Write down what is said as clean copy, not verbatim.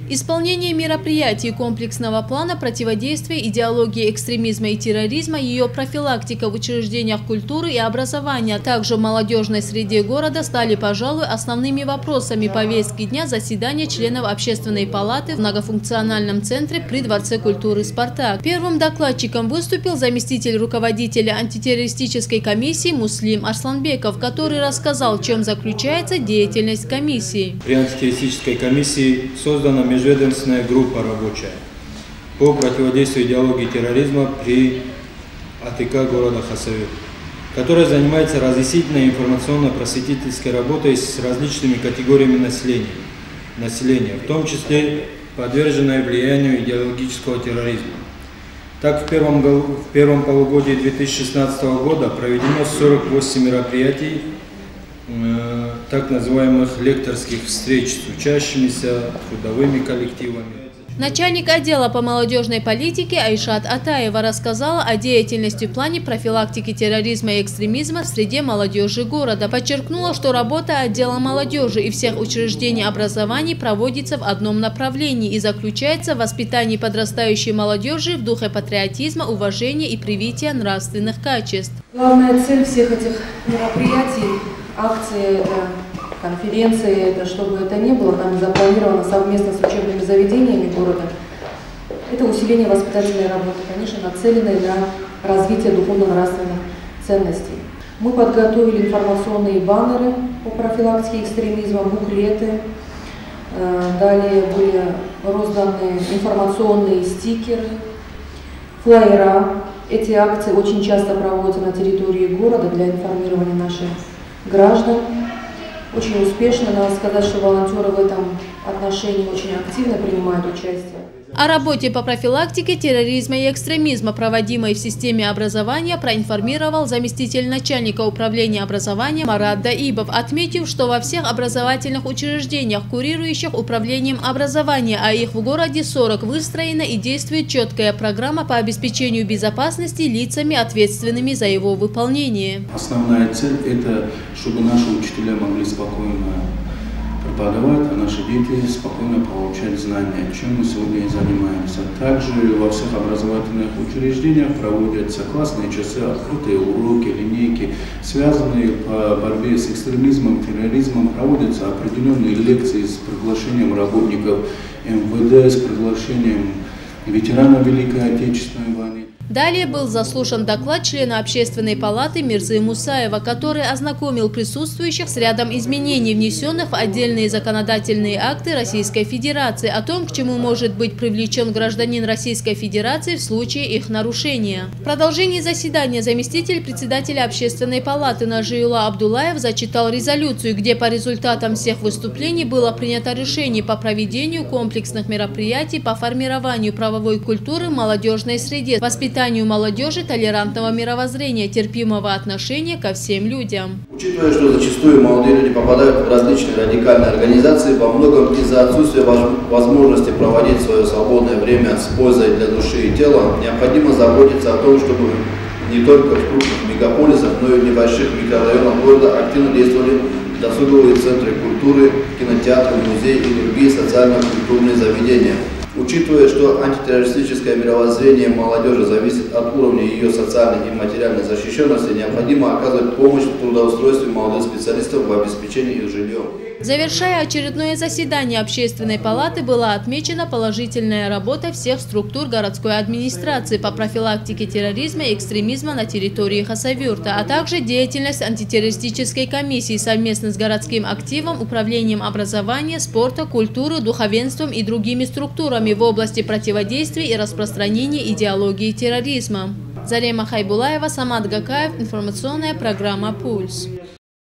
Исполнение мероприятий комплексного плана противодействия идеологии экстремизма и терроризма, ее профилактика в учреждениях культуры и образования, а также в молодежной среде города стали, пожалуй, основными вопросами повестки дня заседания членов Общественной палаты в многофункциональном центре при Дворце культуры «Спартак». Первым докладчиком выступил заместитель руководителя антитеррористической комиссии Муслим Арсланбеков, который рассказал, в чем заключается деятельность комиссии. При антитеррористической комиссии создана межведомственная группа рабочая по противодействию идеологии терроризма при АТК города Хасавюрт, которая занимается разъяснительной информационно-просветительской работой с различными категориями населения, в том числе подверженной влиянию идеологического терроризма. Так, в первом полугодии 2016 года проведено 48 мероприятий, так называемых лекторских встреч с учащимися, трудовыми коллективами. Начальник отдела по молодежной политике Айшат Атаева рассказала о деятельности в плане профилактики терроризма и экстремизма в среде молодежи города. Подчеркнула, что работа отдела молодежи и всех учреждений образования проводится в одном направлении и заключается в воспитании подрастающей молодежи в духе патриотизма, уважения и привития нравственных качеств. Главная цель всех этих мероприятий, акции, конференции, это чтобы это не было там запланировано совместно с учебными заведениями города. Это усиление воспитательной работы, конечно, нацеленной на развитие духовно-нравственных ценностей. Мы подготовили информационные баннеры по профилактике экстремизма, буклеты. Далее были розданы информационные стикеры, флаера. Эти акции очень часто проводятся на территории города для информирования наших граждан. Очень успешно, надо сказать, что волонтеры в этом отношении очень активно принимают участие. О работе по профилактике терроризма и экстремизма, проводимой в системе образования, проинформировал заместитель начальника управления образования Марат Даибов, отметив, что во всех образовательных учреждениях, курирующих управлением образования, а их в городе 40, выстроена и действует четкая программа по обеспечению безопасности лицами, ответственными за его выполнение. Основная цель – это чтобы наши учителя могли спокойно преподавать, а наши дети спокойно получать знания, чем мы сегодня и занимаемся. Также во всех образовательных учреждениях проводятся классные часы, открытые уроки, линейки, связанные по борьбе с экстремизмом, терроризмом. Проводятся определенные лекции с приглашением работников МВД, с приглашением ветеранов Великой Отечественной войны. Далее был заслушан доклад члена Общественной палаты Мирзы Мусаева, который ознакомил присутствующих с рядом изменений, внесенных в отдельные законодательные акты Российской Федерации, о том, к чему может быть привлечен гражданин Российской Федерации в случае их нарушения. В продолжении заседания заместитель председателя Общественной палаты Нажиюла Абдулаев зачитал резолюцию, где по результатам всех выступлений было принято решение по проведению комплексных мероприятий по формированию правовой культуры в молодежной среде, воспитанию молодежи толерантного мировоззрения, терпимого отношения ко всем людям. Учитывая, что зачастую молодые люди попадают в различные радикальные организации, во многом из-за отсутствия возможности проводить свое свободное время с пользой для души и тела, необходимо заботиться о том, чтобы не только в крупных мегаполисах, но и в небольших микрорайонах города активно действовали досуговые центры культуры, кинотеатры, музеи и другие социально-культурные заведения. Учитывая, что антитеррористическое мировоззрение молодежи зависит от уровня ее социальной и материальной защищенности, необходимо оказывать помощь в трудоустройстве молодых специалистов в обеспечении их жильем. Завершая очередное заседание Общественной палаты, была отмечена положительная работа всех структур городской администрации по профилактике терроризма и экстремизма на территории Хасавюрта, а также деятельность антитеррористической комиссии совместно с городским активом, управлением образования, спорта, культуры, духовенством и другими структурами в области противодействия и распространения идеологии терроризма. Зарема Хайбулаева, Самат Гакаев, информационная программа «Пульс».